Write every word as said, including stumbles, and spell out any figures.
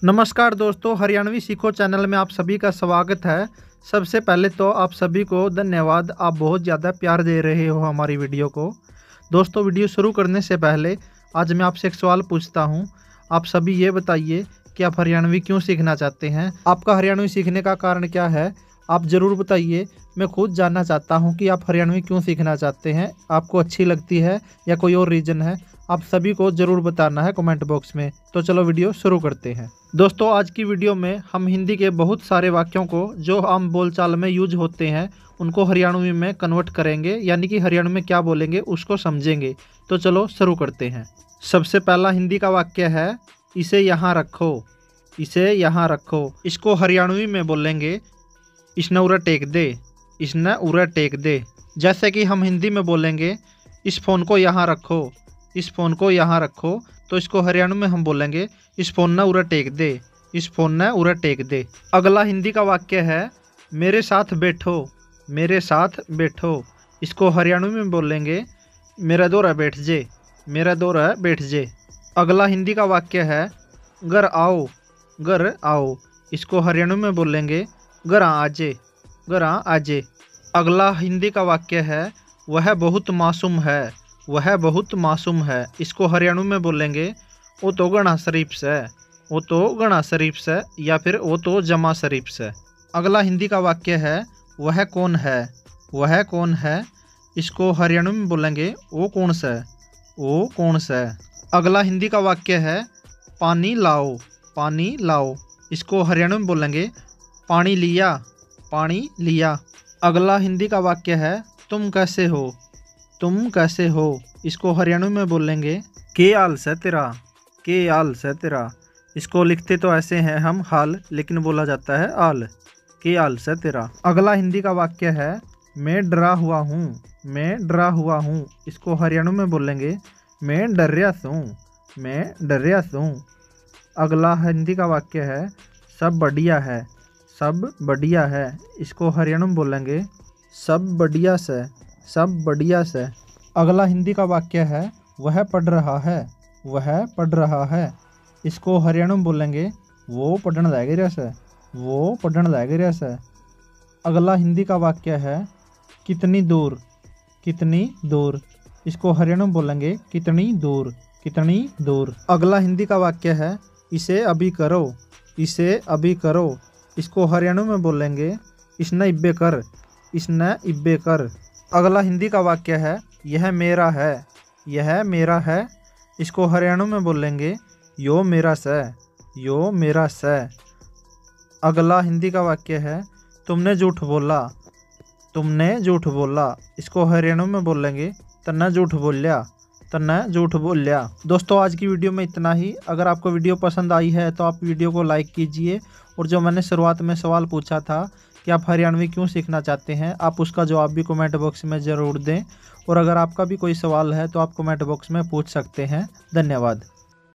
नमस्कार दोस्तों, हरियाणवी सीखो चैनल में आप सभी का स्वागत है। सबसे पहले तो आप सभी को धन्यवाद, आप बहुत ज़्यादा प्यार दे रहे हो हमारी वीडियो को। दोस्तों, वीडियो शुरू करने से पहले आज मैं आपसे एक सवाल पूछता हूं। आप सभी ये बताइए कि आप हरियाणवी क्यों सीखना चाहते हैं। आपका हरियाणवी सीखने का कारण क्या है, आप ज़रूर बताइए। मैं खुद जानना चाहता हूँ कि आप हरियाणवी क्यों सीखना चाहते हैं। आपको अच्छी लगती है या कोई और रीज़न है, आप सभी को ज़रूर बताना है कमेंट बॉक्स में। तो चलो वीडियो शुरू करते हैं। दोस्तों, आज की वीडियो में हम हिंदी के बहुत सारे वाक्यों को जो आम बोलचाल में यूज होते हैं उनको हरियाणवी में कन्वर्ट करेंगे, यानी कि हरियाणवी में क्या बोलेंगे उसको समझेंगे। तो चलो शुरू करते हैं। सबसे पहला हिंदी का वाक्य है, इसे यहाँ रखो। इसे यहाँ रखो, इसको हरियाणवी में बोलेंगे, इसने उरा टेक दे। इसने उरा टेक दे। जैसे कि हम हिंदी में बोलेंगे, इस फ़ोन को यहाँ रखो। इस फ़ोन को यहाँ रखो, तो इसको हरियाणवी में हम बोलेंगे, इस फ़ोन ने उरा टेक दे। इस फ़ोन ने उरा टेक दे। अगला हिंदी का वाक्य है, मेरे साथ बैठो। मेरे साथ बैठो, इसको हरियाणवी में बोलेंगे, मेरा दौरा बैठ जे। मेरा दौरा बैठ जे। अगला हिंदी का वाक्य है, घर आओ। घर आओ, इसको हरियाणवी में बोलेंगे, घर आजे। घर आजे। अगला हिंदी का वाक्य है, वह बहुत मासूम है। वह बहुत मासूम है, इसको हरियाणवी में बोलेंगे, वो तो गणा शरीफ से। वो तो गणा शरीफ से, या फिर वो तो जमा शरीफ से। अगला हिंदी का वाक्य है, वह कौन है। वह कौन है, इसको हरियाणवी में बोलेंगे, वो कौन सा। वो कौन सा। अगला हिंदी का वाक्य है, पानी लाओ। पानी लाओ, इसको हरियाणवी में बोलेंगे, पानी लिया। पानी लिया। अगला हिंदी का वाक्य है, तुम कैसे हो। तुम कैसे हो, इसको हरियाणवी में बोलेंगे, के हाल से तेरा। के हाल से तेरा, इसको लिखते तो ऐसे हैं हम हाल, लेकिन बोला जाता है आल। के हाल से तेरा। अगला हिंदी का वाक्य है, मैं डरा हुआ हूँ। मैं डरा हुआ हूँ, इसको हरियाणवी में बोलेंगे, मैं डर्या हूँ। मैं डर्या हूँ। अगला हिंदी का वाक्य है, सब बढ़िया है। सब बढ़िया है, इसको हरियाणवी में बोलेंगे, सब बढ़िया से। सब बढ़िया से। अगला हिंदी का वाक्य है, वह पढ़ रहा है। वह पढ़ रहा है, इसको हरियाणवी में बोलेंगे, वो पढ़ने लग रहा से। वो पढ़ने लग रहा से। अगला हिंदी का वाक्य है, कितनी दूर। कितनी दूर, इसको हरियाणवी में बोलेंगे, कितनी दूर। कितनी दूर। अगला हिंदी का वाक्य है, इसे अभी करो। इसे अभी करो, इसको हरियाणवी में बोलेंगे, इसने इब्बे कर। इसने इब्बे कर। अगला हिंदी का वाक्य है, यह मेरा है। यह मेरा है, इसको हरियाणवी में बोलेंगे, यो मेरा से। यो मेरा से। अगला हिंदी का वाक्य है, तुमने झूठ बोला। तुमने झूठ बोला, इसको हरियाणवी में बोलेंगे, तन्ने झूठ बोलिया। तन्ने झूठ बोलिया। दोस्तों, आज की वीडियो में इतना ही। अगर आपको वीडियो पसंद आई है तो आप वीडियो को लाइक कीजिए, और जो मैंने शुरुआत में सवाल पूछा था कि आप हरियाणवी क्यों सीखना चाहते हैं, आप उसका जवाब भी कमेंट बॉक्स में ज़रूर दें। और अगर आपका भी कोई सवाल है तो आप कमेंट बॉक्स में पूछ सकते हैं। धन्यवाद।